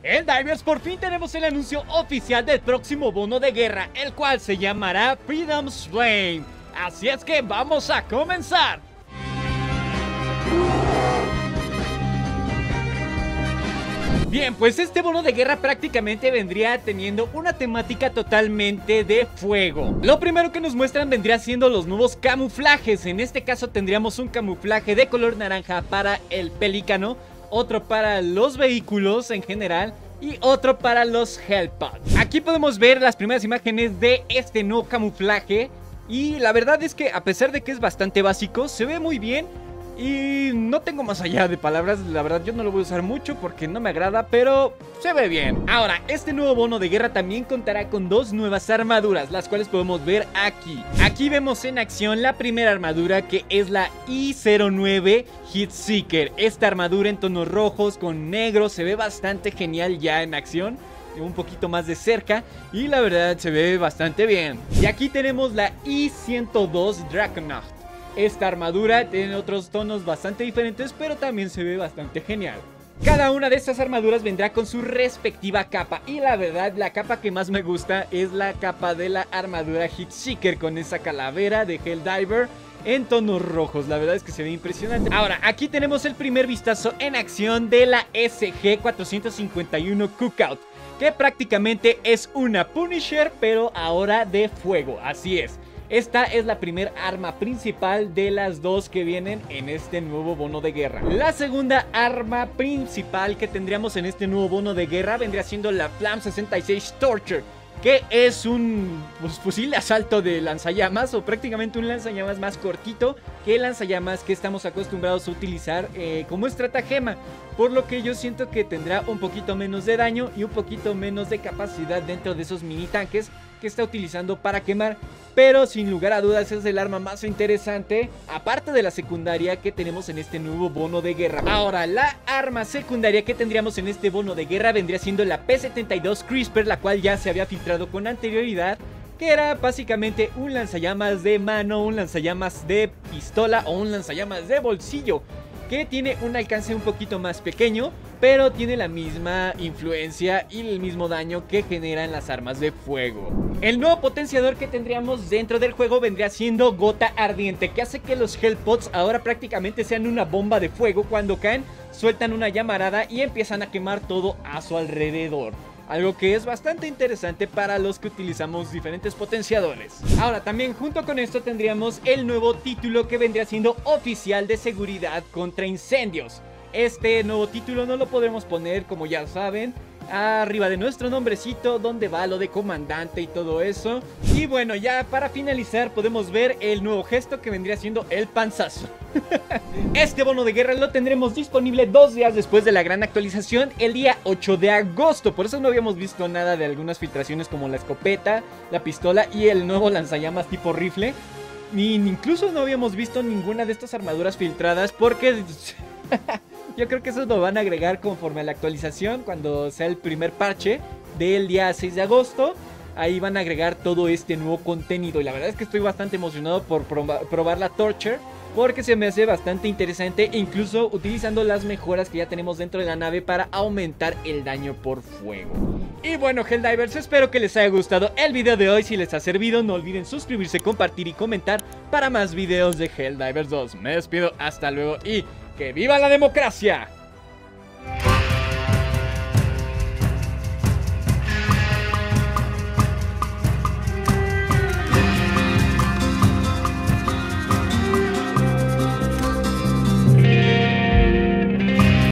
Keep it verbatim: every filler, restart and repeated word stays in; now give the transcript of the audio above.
Helldivers, por fin tenemos el anuncio oficial del próximo bono de guerra, el cual se llamará Freedom's Flame. Así es que vamos a comenzar. Bien, pues este bono de guerra prácticamente vendría teniendo una temática totalmente de fuego. Lo primero que nos muestran vendría siendo los nuevos camuflajes. En este caso tendríamos un camuflaje de color naranja para el pelícano, otro para los vehículos en general y otro para los Hellpods. Aquí podemos ver las primeras imágenes de este nuevo camuflaje y la verdad es que a pesar de que es bastante básico, se ve muy bien. Y no tengo más allá de palabras, la verdad yo no lo voy a usar mucho porque no me agrada, pero se ve bien. Ahora, este nuevo bono de guerra también contará con dos nuevas armaduras, las cuales podemos ver aquí. Aquí vemos en acción la primera armadura, que es la I cero nueve Heatseeker. Esta armadura en tonos rojos con negro se ve bastante genial ya en acción, un poquito más de cerca, y la verdad se ve bastante bien. Y aquí tenemos la I ciento dos Draconaut. Esta armadura tiene otros tonos bastante diferentes, pero también se ve bastante genial. Cada una de estas armaduras vendrá con su respectiva capa, y la verdad la capa que más me gusta es la capa de la armadura Heatseeker con esa calavera de Helldiver en tonos rojos. La verdad es que se ve impresionante. Ahora, aquí tenemos el primer vistazo en acción de la S G cuatrocientos cincuenta y uno Cookout, que prácticamente es una Punisher, pero ahora de fuego. Así es. Esta es la primera arma principal de las dos que vienen en este nuevo bono de guerra. La segunda arma principal que tendríamos en este nuevo bono de guerra vendría siendo la Flam sesenta y seis Torture, que es un pues, fusil de asalto de lanzallamas, o prácticamente un lanzallamas más cortito que el lanzallamas que estamos acostumbrados a utilizar eh, como estratagema. Por lo que yo siento que tendrá un poquito menos de daño y un poquito menos de capacidad dentro de esos mini tanques que está utilizando para quemar. Pero sin lugar a dudas es el arma más interesante, aparte de la secundaria que tenemos en este nuevo bono de guerra. Ahora, la arma secundaria que tendríamos en este bono de guerra vendría siendo la P setenta y dos Crisper, la cual ya se había filtrado con anterioridad, que era básicamente un lanzallamas de mano, un lanzallamas de pistola o un lanzallamas de bolsillo, que tiene un alcance un poquito más pequeño, pero tiene la misma influencia y el mismo daño que generan las armas de fuego. El nuevo potenciador que tendríamos dentro del juego vendría siendo Gota Ardiente, que hace que los Hellpods ahora prácticamente sean una bomba de fuego. Cuando caen, sueltan una llamarada y empiezan a quemar todo a su alrededor. Algo que es bastante interesante para los que utilizamos diferentes potenciadores. Ahora, también junto con esto tendríamos el nuevo título que vendría siendo Oficial de Seguridad contra Incendios. Este nuevo título no lo podremos poner, como ya saben, arriba de nuestro nombrecito, donde va lo de comandante y todo eso. Y bueno, ya para finalizar podemos ver el nuevo gesto que vendría siendo el panzazo. Este bono de guerra lo tendremos disponible dos días después de la gran actualización, el día ocho de agosto. Por eso no habíamos visto nada de algunas filtraciones como la escopeta, la pistola y el nuevo lanzallamas tipo rifle. Ni incluso no habíamos visto ninguna de estas armaduras filtradas, porque yo creo que eso lo van a agregar conforme a la actualización, cuando sea el primer parche del día seis de agosto. Ahí van a agregar todo este nuevo contenido. Y la verdad es que estoy bastante emocionado por proba probar la Torture, porque se me hace bastante interesante, incluso utilizando las mejoras que ya tenemos dentro de la nave para aumentar el daño por fuego. Y bueno, Helldivers, espero que les haya gustado el video de hoy. Si les ha servido, no olviden suscribirse, compartir y comentar para más videos de Helldivers dos. Me despido, hasta luego y ¡que viva la democracia!